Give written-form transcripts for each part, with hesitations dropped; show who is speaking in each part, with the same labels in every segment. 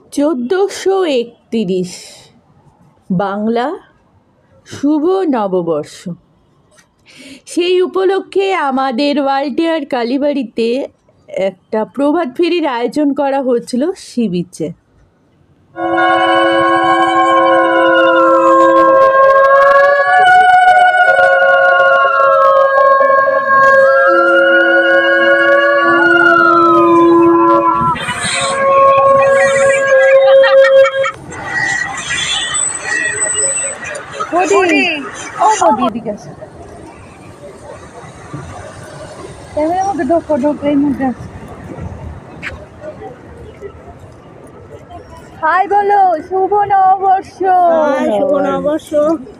Speaker 1: 1431 বাংলা শুভ নববর্ষ। সেই উপলক্ষে আমাদের ওয়ালটিয়ার কালীবাড়িতে একটা প্রভাত ফেরির আয়োজন করা হচ্ছিল সি বিচে। হাই বলো, শুভ নববর্ষ।
Speaker 2: শুভ নববর্ষ।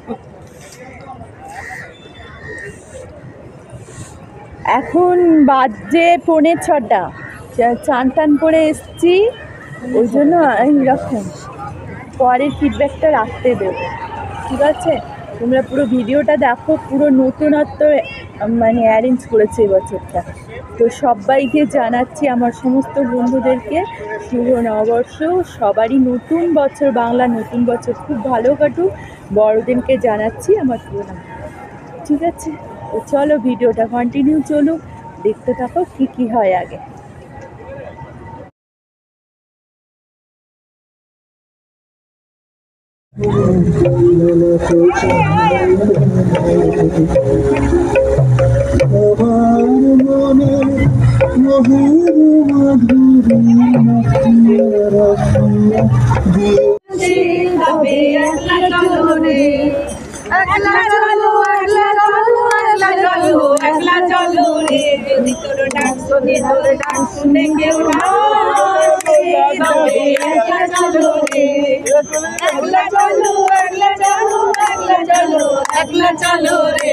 Speaker 1: এখন বাজে 5:45, চান টান করে এসছি, ওই জন্য এইরকম পরের ফিডব্যাকটা রাখতে দেবো, ঠিক আছে? তোমরা পুরো ভিডিওটা দেখো, পুরো নতুনত্ব মানে অ্যারেঞ্জ করেছে এবছরটা। তো সবাইকে জানাচ্ছি, আমার সমস্ত বন্ধুদেরকে শুভ নববর্ষ। সবারই নতুন বছর, বাংলা নতুন বছর খুব ভালো কাটুক। বড়দিনকে জানাচ্ছি আমার প্রণাম, ঠিক আছে? তো চলো ভিডিওটা কন্টিনিউ চলুক, দেখতে থাকো কি কি হয় আগে।
Speaker 2: একলা চলো রে, যদি তোর ডাক শুনে তোর ডাক শুনে কেউ না একলা চলো রে, একলা চলো, একলা চলো, একলা চলো, একলা চলো রে।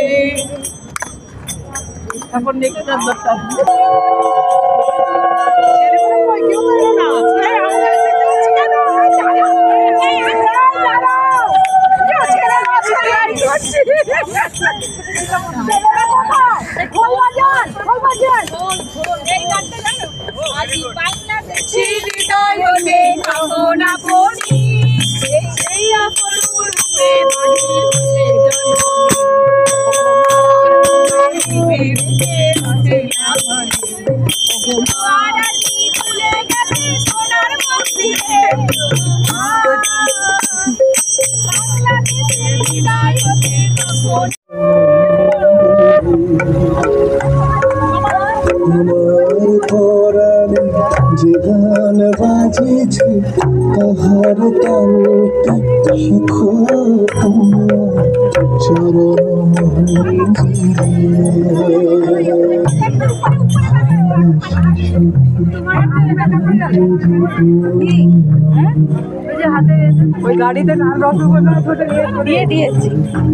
Speaker 2: এখন দেখতে
Speaker 3: যে গান বাজেছে তাহার তালটা শিখো তোমার চরণ
Speaker 2: ওই গাড়িতে নাল রসগোল্লা দিয়ে দিয়েছি।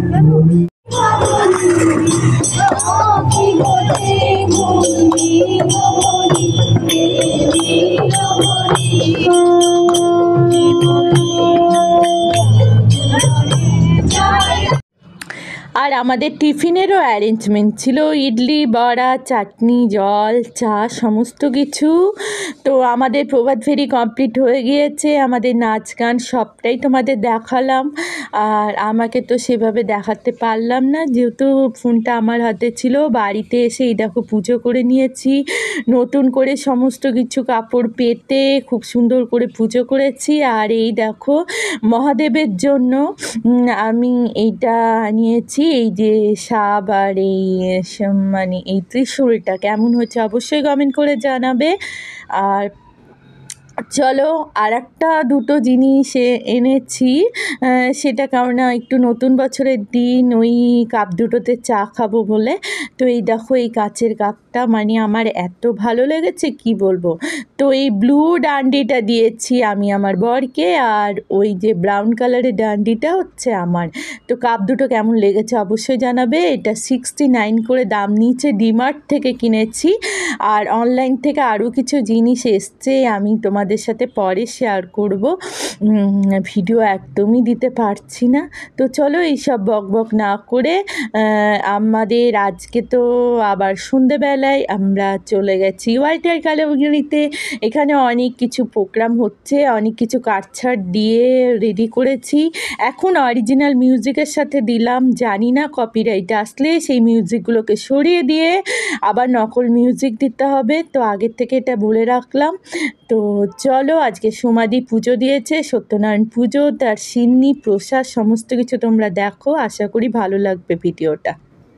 Speaker 1: আর আমাদের টিফিনেরও অ্যারেঞ্জমেন্ট ছিল, ইডলি, বড়া, চাটনি, জল, চা, সমস্ত কিছু। তো আমাদের প্রভাত ফেরি কমপ্লিট হয়ে গিয়েছে, আমাদের নাচ গান সবটাই তোমাদের দেখালাম। আর আমাকে তো সেভাবে দেখাতে পারলাম না, যেহেতু ফোনটা আমার হাতে ছিল। বাড়িতে এসে এই দেখো পুজো করে নিয়েছি, নতুন করে সমস্ত কিছু কাপড় পেতে খুব সুন্দর করে পুজো করেছি। আর এই দেখো মহাদেবের জন্য আমি এইটা নিয়েছি, এই যে সাপ আর এই মানে এই ত্রিশূলটা কেমন হচ্ছে অবশ্যই কমেন্ট করে জানাবে। আর চলো আর একটা দুটো জিনিস এনেছি, সেটা কারণ একটু নতুন বছরের দিন ওই কাপ দুটোতে চা খাবো বলে। তো এই দেখো এই কাচের কাপটা মানে আমার এত ভালো লেগেছে কি বলবো। তো এই ব্লু ডান্ডিটা দিয়েছি আমি আমার বরকে, আর ওই যে ব্রাউন কালারের ডান্ডিটা হচ্ছে আমার। তো কাপ দুটো কেমন লেগেছে অবশ্যই জানাবে। এটা 69 করে দাম নিয়েছে, ডিমার্ট থেকে কিনেছি। আর অনলাইন থেকে আরও কিছু জিনিস এসছে, আমি তোমাদের সাথে পরে শেয়ার করব, ভিডিও একদমই দিতে পারছি না। তো চলো এইসব বকবক না করে আমাদের আজকে তো আবার সন্ধেবেলায় আমরা চলে গেছি ওয়ালটিয়ার কালীবাড়িতে এখানে অনেক কিছু প্রোগ্রাম হচ্ছে, অনেক কিছু কাটছাট দিয়ে রেডি করেছি। এখন অরিজিনাল মিউজিকের সাথে দিলাম, জানি না কপিরাইট আসলে সেই মিউজিকগুলোকে সরিয়ে দিয়ে আবার নকল মিউজিক দিতে হবে, তো আগের থেকে এটা বলে রাখলাম। তো চলো, আজকে সমাধি পুজো দিয়েছে, সত্যনারায়ণ পুজো, তার সিন্নি প্রসাদ সমস্ত কিছু তোমরা দেখো, আশা করি ভালো লাগবে ভিডিওটা।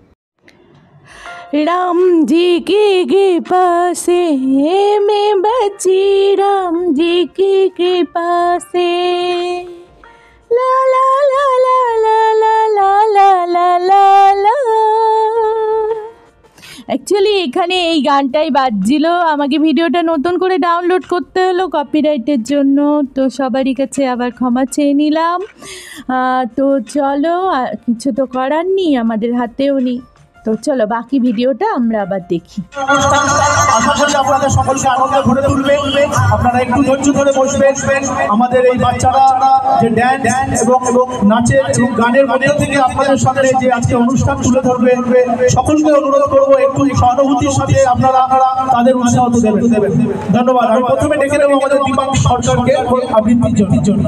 Speaker 1: राम जी के कृपा से मैं बची, राम जी की कृपा से ला ला ला ला ला ला ला ला ला ला ला। অ্যাকচুয়ালি এখানে এই গানটাই বাজছিল, আমাকে ভিডিওটা নতুন করে ডাউনলোড করতে হলো কপিরাইটের জন্য, তো সবারই কাছে আবার ক্ষমা চেয়ে নিলাম। তো চলো, কিছু তো করার নেই, আমাদের হাতেও নেই। তো চলো বাকি ভিডিওটা আমরা আবার দেখি।
Speaker 4: আশা করি আপনাদের সকলকে আনন্দে ভরে তুলবে। আপনারা একটু ধৈর্য ধরে বসবেন। আমাদের এই বাচ্চারা যে ড্যান্স এবং নাচের এবং গানের মধ্যে থেকে আপনাদের সামনে যে আজকে অনুষ্ঠান তুলে ধরবে, সকলকে অনুরোধ করব একটু সহানুভূতির সাথে আপনারা তাদের উৎসাহ দেবেন। ধন্যবাদ। আমি প্রথমে ডেকে নেব আমাদের দীপাঙ্ক সরকারকে আবৃত্তির জন্য।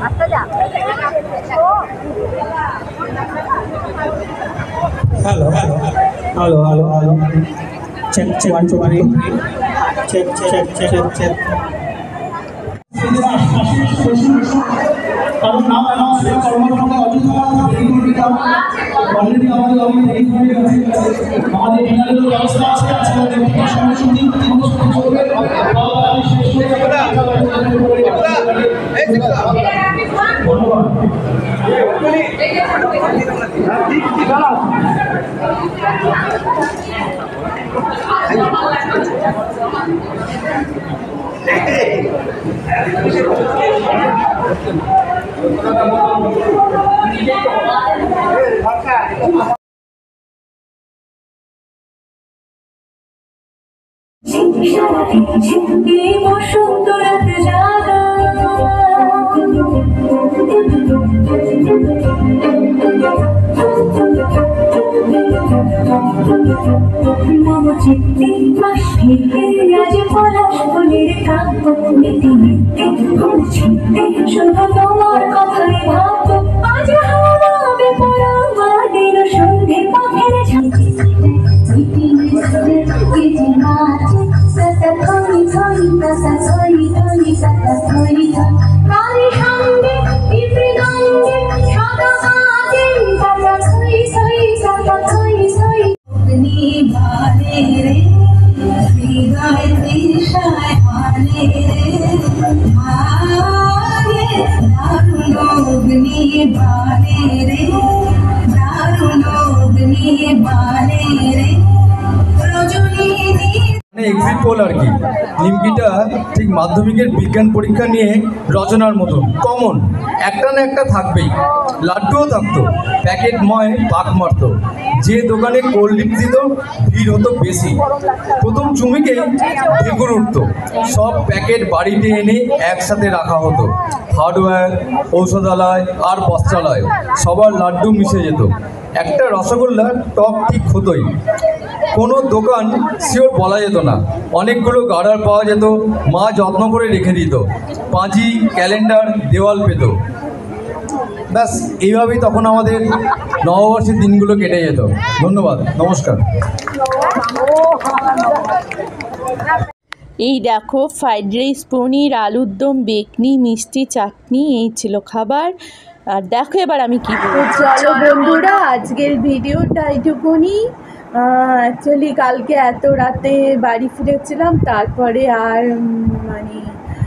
Speaker 4: Hello hello hello hello hello check check 1 2 3 check check check check. কারণ নাম অ্যানাউন্স করে কর্মক্ষমতা অযোধ্যা অলরেডি আমাদের ডিনারের ব্যবস্থা আছে। আজকে সংস্কৃতি অনুষ্ঠান চলবে,
Speaker 2: মম চিত্তে মাসিতে আজ পলাশ ফুলের কাব্য নীতি নিত্যে ঘুরছিতে শুধু তোমার কথাই ভাবব। আজ হবে পরমাদের সন্ধে পথের ঝাঁকি
Speaker 5: এক্সিট পোল আর কি। নিমকিটা ঠিক মাধ্যমিকের বিজ্ঞান পরীক্ষা নিয়ে রচনার মতন কমন, একটা না একটা থাকবেই। লাড্ডুও থাকতো, প্যাকেটময় পাক মারত, যে দোকানে কোল্ড ড্রিঙ্কস দিত ভিড় হতো বেশি। প্রথম চুমিকে ঢেকুর উঠতো, সব প্যাকেট বাড়িতে এনে একসাথে রাখা হতো। হার্ডওয়্যার, ঔষধালয় আর বস্ত্রালয় সবার লাড্ডু মিশে যেত। একটা রসগোল্লা টক ঠিক হতোই, কোনো দোকান শিওর বলা যেত না। অনেকগুলো গার্ডার পাওয়া যেত, মা যত্ন করে রেখে দিত। পাঁজি, ক্যালেন্ডার, দেওয়াল পেত। ব্যাস এইভাবেই তখন আমাদের নববর্ষের দিনগুলো কেটে যেত। ধন্যবাদ, নমস্কার।
Speaker 1: এই দেখো ফ্রাইড রাইস, পনির, আলুর দম, বেকনি, মিষ্টি, চাটনি, এই ছিল খাবার। আর দেখো এবার আমি কী বলছি। চলো বন্ধুরা, আজকের ভিডিওটা এইটুকুনি। অ্যাকচুয়ালি কালকে এত রাতে বাড়ি ফিরেছিলাম, তারপরে আর মানে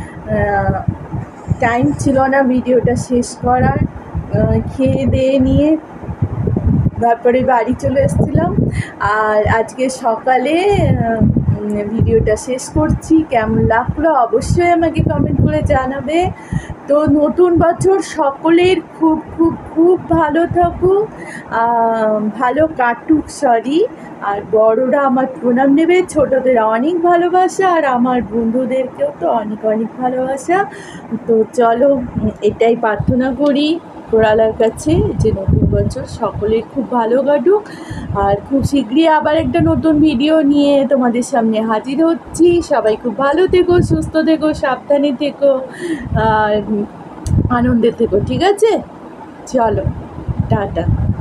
Speaker 1: টাইম ছিল না ভিডিওটা শেষ করার। খেয়ে দিয়ে নিয়ে তারপরে বাড়ি চলে এসেছিলাম, আর আজকে সকালে ভিডিওটা শেষ করছি। কেমন লাগলো অবশ্যই আমাকে কমেন্ট করে জানাবে। তো নতুন বছর সকলের খুব খুব খুব ভালো থাকুক, ভালো কাটুক, আর বড়রা আমার প্রণাম নেবে, ছোটদের অনেক ভালোবাসা, আর আমার বন্ধুদেরকেও তো অনেক অনেক ভালোবাসা। তো চলো এটাই প্রার্থনা করি। উপরওয়ালার কাছে যে নতুন বছর সকলের খুব ভালো কাটুক। আর খুব শীঘ্রই আবার একটা নতুন ভিডিও নিয়ে তোমাদের সামনে হাজির হচ্ছি। সবাই খুব ভালো থেকো, সুস্থ থেকো, সাবধানে থেকো, আর আনন্দে থেকো, ঠিক আছে? চলো, টাটা।